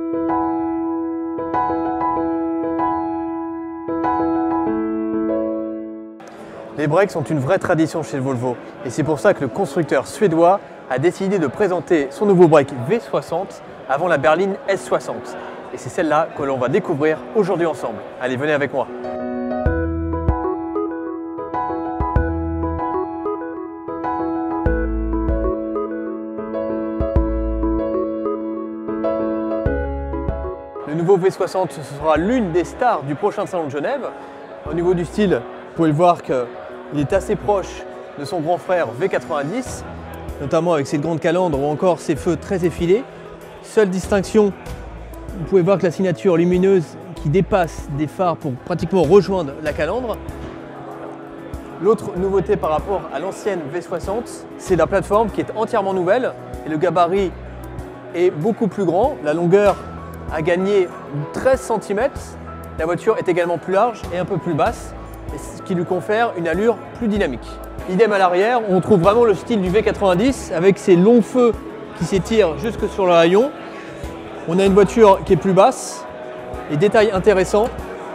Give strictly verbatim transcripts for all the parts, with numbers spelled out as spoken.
Les breaks sont une vraie tradition chez Volvo et c'est pour ça que le constructeur suédois a décidé de présenter son nouveau break V soixante avant la berline S soixante. Et c'est celle-là que l'on va découvrir aujourd'hui ensemble. Allez, venez avec moi. Le nouveau V soixante ce sera l'une des stars du prochain salon de Genève. Au niveau du style, vous pouvez le voir qu'il est assez proche de son grand frère V quatre-vingt-dix, notamment avec ses grandes calandres ou encore ses feux très effilés. Seule distinction, vous pouvez voir que la signature lumineuse qui dépasse des phares pour pratiquement rejoindre la calandre. L'autre nouveauté par rapport à l'ancienne V soixante, c'est la plateforme qui est entièrement nouvelle et le gabarit est beaucoup plus grand. La longueur a gagné treize centimètres. La voiture est également plus large et un peu plus basse, ce qui lui confère une allure plus dynamique. Idem à l'arrière, on trouve vraiment le style du V quatre-vingt-dix avec ses longs feux qui s'étirent jusque sur le haillon. On a une voiture qui est plus basse et détail intéressant,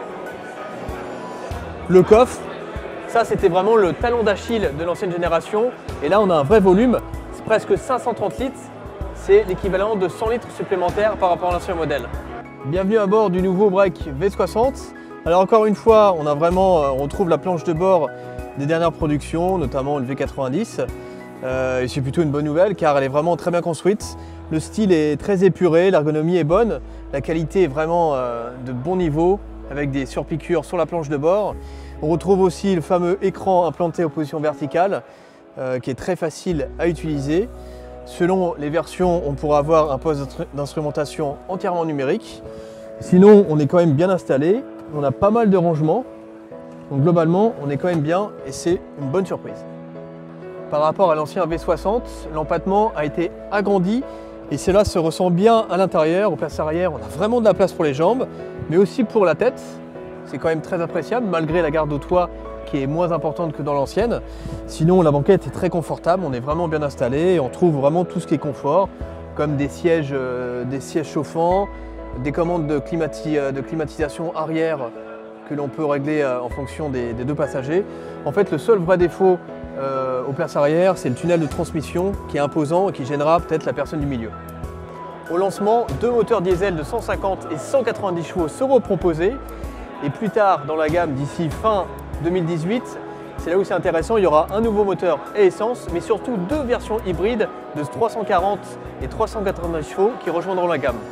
le coffre. Ça, c'était vraiment le talon d'Achille de l'ancienne génération et là on a un vrai volume, c'est presque cinq cent trente litres, c'est l'équivalent de cent litres supplémentaires par rapport à l'ancien modèle. Bienvenue à bord du nouveau break V soixante. Alors encore une fois, on a vraiment, on retrouve la planche de bord des dernières productions, notamment le V quatre-vingt-dix. Euh, et c'est plutôt une bonne nouvelle car elle est vraiment très bien construite. Le style est très épuré, l'ergonomie est bonne, la qualité est vraiment euh, de bon niveau avec des surpiqûres sur la planche de bord. On retrouve aussi le fameux écran implanté en position verticale euh, qui est très facile à utiliser. Selon les versions, on pourra avoir un poste d'instrumentation entièrement numérique. Sinon, on est quand même bien installé, on a pas mal de rangements. Donc globalement, on est quand même bien et c'est une bonne surprise. Par rapport à l'ancien V soixante, l'empattement a été agrandi et cela se ressent bien à l'intérieur. Aux places arrière, on a vraiment de la place pour les jambes, mais aussi pour la tête. C'est quand même très appréciable malgré la garde au toit qui est moins importante que dans l'ancienne. Sinon, la banquette est très confortable, on est vraiment bien installé et on trouve vraiment tout ce qui est confort, comme des sièges, euh, des sièges chauffants, des commandes de, climati de climatisation arrière que l'on peut régler euh, en fonction des, des deux passagers. En fait, le seul vrai défaut euh, aux places arrière, c'est le tunnel de transmission qui est imposant et qui gênera peut-être la personne du milieu. Au lancement, deux moteurs diesel de cent cinquante et cent quatre-vingt-dix chevaux seront proposés et plus tard dans la gamme, d'ici fin deux mille dix-huit, c'est là où c'est intéressant, il y aura un nouveau moteur et essence, mais surtout deux versions hybrides de trois cent quarante et trois cent quatre-vingts chevaux qui rejoindront la gamme.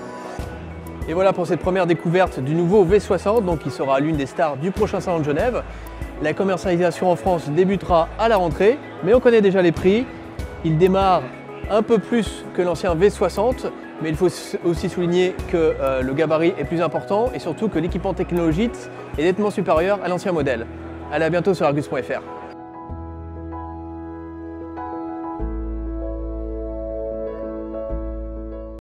Et voilà pour cette première découverte du nouveau V soixante, donc qui sera l'une des stars du prochain salon de Genève. La commercialisation en France débutera à la rentrée, mais on connaît déjà les prix. Il démarre un peu plus que l'ancien V soixante, mais il faut aussi souligner que euh, le gabarit est plus important et surtout que l'équipement technologique est nettement supérieur à l'ancien modèle. Allez, à bientôt sur Argus point F R.